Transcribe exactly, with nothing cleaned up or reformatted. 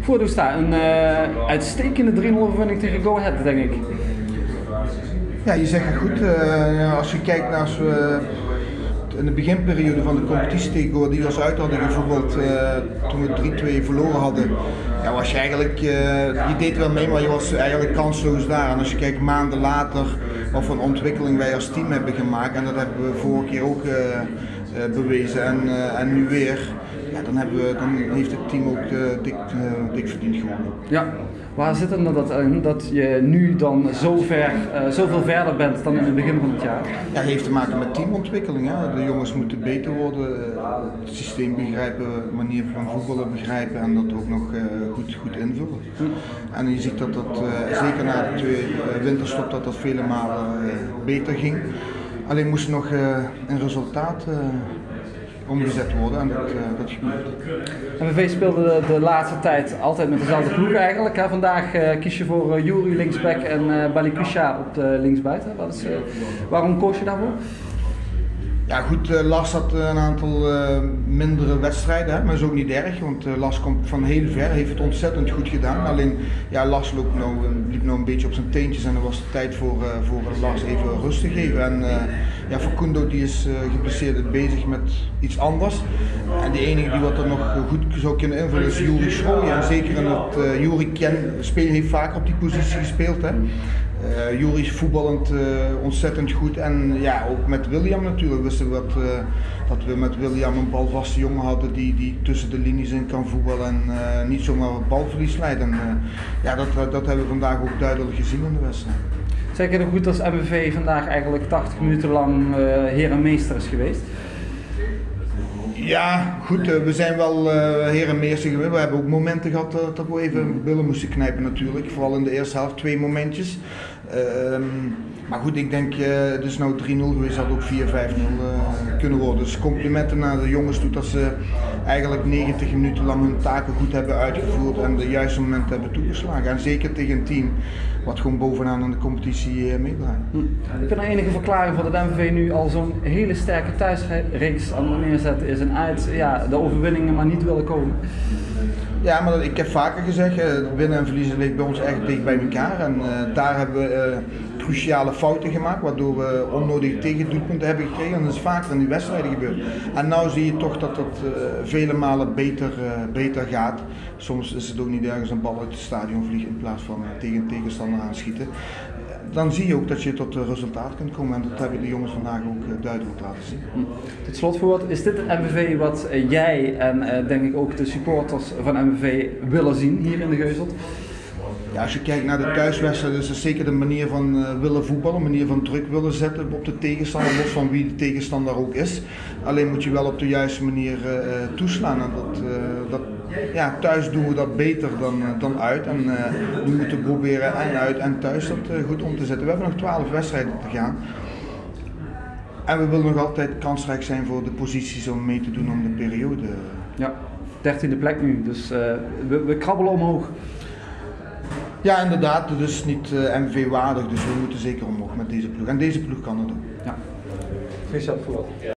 Voor staat een uh, uitstekende drie nul overwinning tegen Go Ahead, denk ik. Ja, je zegt het goed. Uh, als je kijkt naar als we in de beginperiode van de competitie tegen Go die ons uit hadden gevoetbald, uh, toen we drie twee verloren hadden, ja, was je eigenlijk, uh, je deed wel mee, maar je was eigenlijk kansloos daar. En als je kijkt maanden later wat voor een ontwikkeling wij als team hebben gemaakt, en dat hebben we vorige keer ook uh, uh, bewezen en, uh, en nu weer, ja, dan, hebben we, dan heeft het team ook uh, dik, uh, dik verdiend gewonnen. Ja. Waar zit het dat, dat je nu dan zo ver, uh, zoveel verder bent dan in het begin van het jaar? Ja, het heeft te maken met teamontwikkeling. Hè. De jongens moeten beter worden, het systeem begrijpen, de manier van voetballen begrijpen en dat ook nog uh, goed, goed invullen. Hm. En je ziet dat dat, uh, zeker na de twee uh, winterstop, dat dat vele malen uh, beter ging. Alleen moest nog uh, een resultaat uh, omgezet worden en dat, uh, dat gebeurt. M V V speelde de, de laatste tijd altijd met dezelfde ploeg eigenlijk. Hè? Vandaag uh, kies je voor uh, Juri linksback en uh, Balikusha op de linksbuiten. Wat is, uh, waarom koos je daarvoor? Ja goed, uh, Lars had een aantal uh, mindere wedstrijden, hè? Maar dat is ook niet erg, want uh, Lars komt van heel ver, heeft het ontzettend goed gedaan. Alleen ja, Lars liep nou, liep nou een beetje op zijn teentjes en er was de tijd voor, uh, voor Lars even rust te geven. En uh, ja, Facundo die is uh, geblesseerd bezig met iets anders. En de enige die wat er nog goed zou kunnen invullen is Juri Schrooien. En zeker in het uh, Juri ken, speel heeft vaker op die positie gespeeld. Hè? Uh, Juri is voetballend uh, ontzettend goed en ja, ook met William natuurlijk wisten we dat, uh, dat we met William een balvaste jongen hadden die, die tussen de linies in kan voetballen en uh, niet zomaar balverlies leidt. En uh, ja, dat, dat hebben we vandaag ook duidelijk gezien in de wedstrijd. Zeg je het goed als M V V vandaag eigenlijk tachtig minuten lang uh, heer en meester is geweest? Ja, goed, uh, we zijn wel uh, heer en meester geweest. We hebben ook momenten gehad uh, dat we even billen moesten knijpen natuurlijk. Vooral in de eerste helft, twee momentjes. Uh, maar goed, ik denk, uh, het is nou drie nul geweest, had ook vier vijf nul uh, kunnen worden. Dus complimenten naar de jongens toe dat ze eigenlijk negentig minuten lang hun taken goed hebben uitgevoerd en de juiste momenten hebben toegeslagen. En zeker tegen een team wat gewoon bovenaan in de competitie uh, meedraait. Hm. Ik vind er enige verklaring voor dat M V V nu al zo'n hele sterke thuisreeks aan het neerzetten is en uit ja, de overwinningen maar niet willen komen. Ja, maar ik heb vaker gezegd, winnen en verliezen ligt bij ons echt dicht bij elkaar. En uh, daar hebben we uh, cruciale fouten gemaakt, waardoor we onnodige tegendoelpunten hebben gekregen. En dat is vaker in die wedstrijden gebeurd. En nu zie je toch dat het uh, vele malen beter, uh, beter gaat. Soms is het ook niet ergens een bal uit het stadion vliegen in plaats van uh, tegen een tegenstander aanschieten. Dan zie je ook dat je tot een resultaat kunt komen en dat hebben de jongens vandaag ook uh, duidelijk laten zien. Hm. Tot slot voor wat, is dit het M V V wat uh, jij en uh, denk ik ook de supporters van M V V willen zien hier in de Geuselt? Ja, als je kijkt naar de thuiswedstrijd is het zeker de manier van uh, willen voetballen, een manier van druk willen zetten op de tegenstander, los van wie de tegenstander ook is. Alleen moet je wel op de juiste manier uh, toeslaan. En dat, uh, dat, ja, thuis doen we dat beter dan, uh, dan uit. En uh, we moeten proberen en uit en thuis dat uh, goed om te zetten. We hebben nog twaalf wedstrijden te gaan. En we willen nog altijd kansrijk zijn voor de posities om mee te doen om de periode. Ja, dertiende plek nu, dus uh, we, we krabbelen omhoog. Ja, inderdaad, het is niet uh, M V V waardig, dus we moeten zeker omhoog met deze ploeg. En deze ploeg kan het doen. Ja. Goed voor wat.